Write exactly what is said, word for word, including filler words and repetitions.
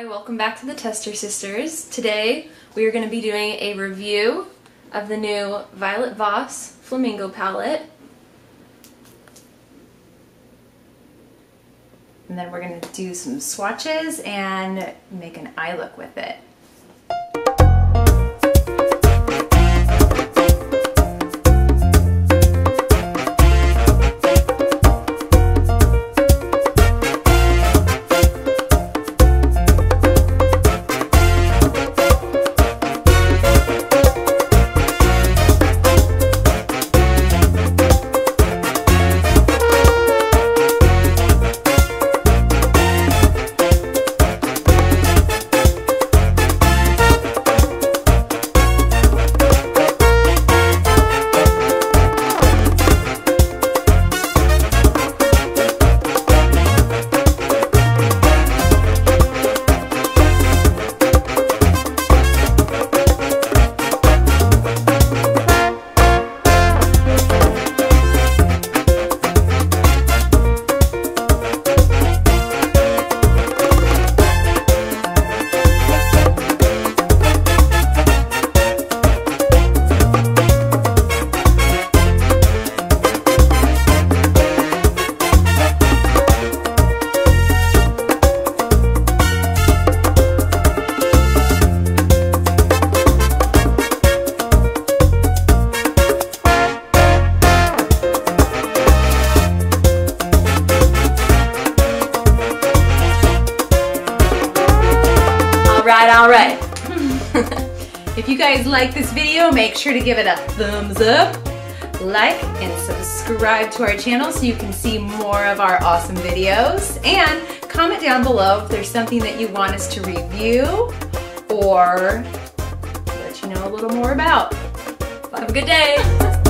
Hi, welcome back to the Tester Sisters. Today we are going to be doing a review of the new Violet Voss Flamingo Palette. And then we're going to do some swatches and make an eye look with it. Alright, alright. If you guys like this video, make sure to give it a thumbs up, like, and subscribe to our channel so you can see more of our awesome videos. And comment down below if there's something that you want us to review or let you know a little more about. Have a good day.